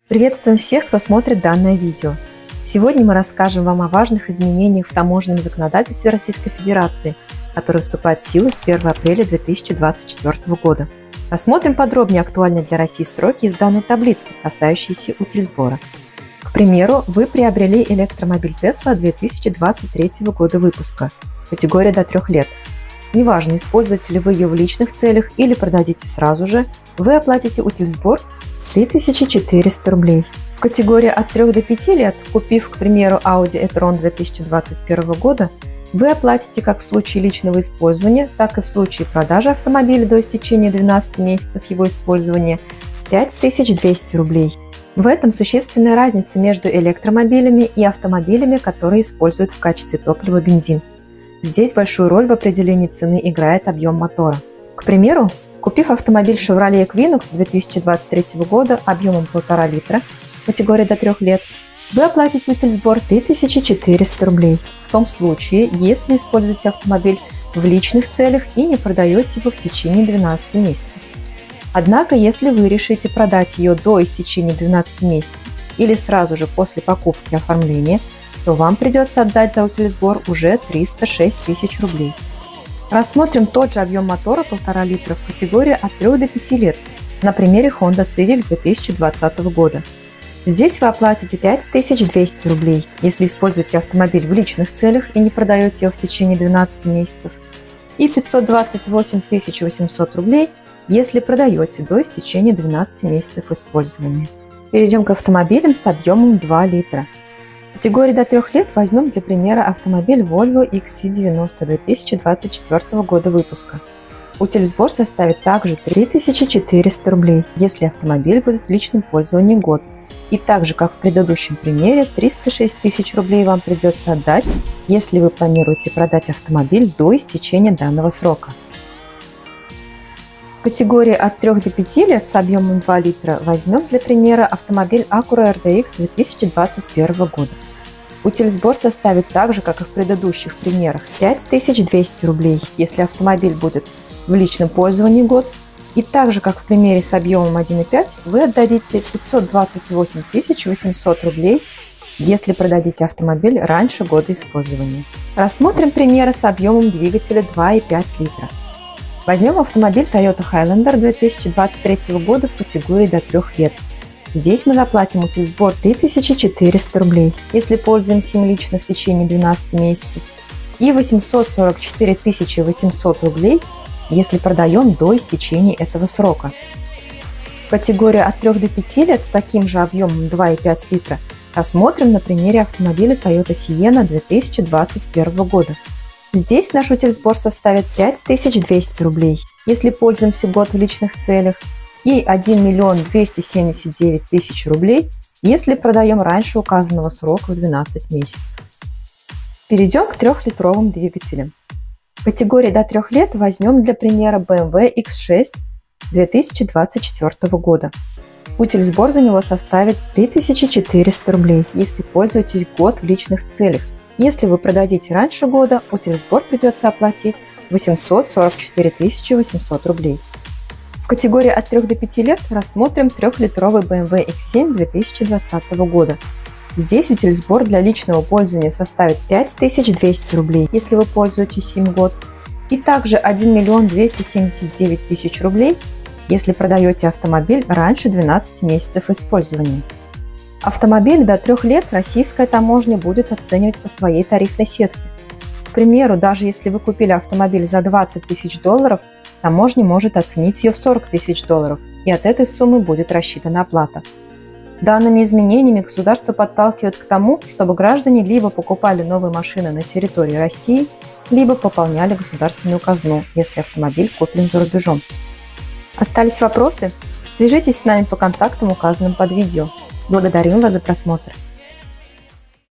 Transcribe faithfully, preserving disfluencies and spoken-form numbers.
Приветствуем всех, кто смотрит данное видео. Сегодня мы расскажем вам о важных изменениях в таможенном законодательстве Российской Федерации, которые вступают в силу с первого апреля две тысячи двадцать четвёртого года. Рассмотрим подробнее актуальные для России строки из данной таблицы, касающиеся утильсбора. К примеру, вы приобрели электромобиль Tesla две тысячи двадцать третьего года выпуска, категория до трех лет. Неважно, используете ли вы ее в личных целях или продадите сразу же, вы оплатите утильсбор три тысячи четыреста рублей. В категории от трёх до пяти лет, купив, к примеру, Audi e-tron две тысячи двадцать первого года, вы оплатите как в случае личного использования, так и в случае продажи автомобиля до истечения двенадцати месяцев его использования пять тысяч двести рублей. В этом существенная разница между электромобилями и автомобилями, которые используют в качестве топлива бензин. Здесь большую роль в определении цены играет объем мотора. К примеру, купив автомобиль Chevrolet Equinox две тысячи двадцать третьего года объемом полтора литра, категория до трех лет, вы оплатите утильсбор три тысячи четыреста рублей. В том случае, если используете автомобиль в личных целях и не продаете его в течение двенадцати месяцев. Однако, если вы решите продать ее до истечения двенадцати месяцев или сразу же после покупки и оформления, то вам придется отдать за утильсбор уже триста шесть тысяч рублей. Рассмотрим тот же объем мотора полтора литра в категории от трёх до пяти лет на примере Honda Civic две тысячи двадцатого года. Здесь вы оплатите пять тысяч двести рублей, если используете автомобиль в личных целях и не продаете его в течение двенадцати месяцев, и пятьсот двадцать восемь тысяч восемьсот рублей, если продаете до истечения двенадцати месяцев использования. Перейдем к автомобилям с объемом два литра. В категории до трех лет возьмем для примера автомобиль Volvo икс си девяносто две тысячи двадцать четвёртого года выпуска. Утильсбор составит также три тысячи четыреста рублей, если автомобиль будет в личном пользовании год. И так же, как в предыдущем примере, триста шесть тысяч рублей вам придется отдать, если вы планируете продать автомобиль до истечения данного срока. В категории от трёх до пяти лет с объемом два литра возьмем для примера автомобиль Acura эр дэ икс две тысячи двадцать первого года. Утильсбор составит так же, как и в предыдущих примерах, пять тысяч двести рублей, если автомобиль будет в личном пользовании год. И так же, как в примере с объемом один и пять, вы отдадите пятьсот двадцать восемь тысяч восемьсот рублей, если продадите автомобиль раньше года использования. Рассмотрим примеры с объемом двигателя два и пять литра. Возьмем автомобиль Toyota Highlander две тысячи двадцать третьего года в категории до трех лет. Здесь мы заплатим утильсбор три тысячи четыреста рублей, если пользуемся им лично в течение двенадцати месяцев, и восемьсот сорок четыре тысячи восемьсот рублей, если продаем до истечения этого срока. В категории от трёх до пяти лет с таким же объемом два и пять литра рассмотрим на примере автомобиля Toyota Sienna две тысячи двадцать первого года. Здесь наш утильсбор составит пять тысяч двести рублей, если пользуемся год в личных целях, и один миллион двести семьдесят девять тысяч рублей, если продаем раньше указанного срока в двенадцать месяцев. Перейдем к трёхлитровым двигателям. В категории до трёх лет возьмем для примера бэ эм вэ икс шесть две тысячи двадцать четвёртого года. Утильсбор за него составит три тысячи четыреста рублей, если пользуетесь год в личных целях. Если вы продадите раньше года, утильсбор придется оплатить восемьсот сорок четыре тысячи восемьсот рублей. В категории от трёх до пяти лет рассмотрим трёхлитровый бэ эм вэ икс семь две тысячи двадцатого года. Здесь утильсбор для личного пользования составит пять тысяч двести рублей, если вы пользуетесь им год, и также один миллион двести семьдесят девять тысяч рублей, если продаете автомобиль раньше двенадцати месяцев использования. Автомобиль до трёх лет российская таможня будет оценивать по своей тарифной сетке. К примеру, даже если вы купили автомобиль за двадцать тысяч долларов, таможня может оценить ее в сорок тысяч долларов, и от этой суммы будет рассчитана оплата. Данными изменениями государство подталкивает к тому, чтобы граждане либо покупали новые машины на территории России, либо пополняли государственную казну, если автомобиль куплен за рубежом. Остались вопросы? Свяжитесь с нами по контактам, указанным под видео. Благодарим вас за просмотр.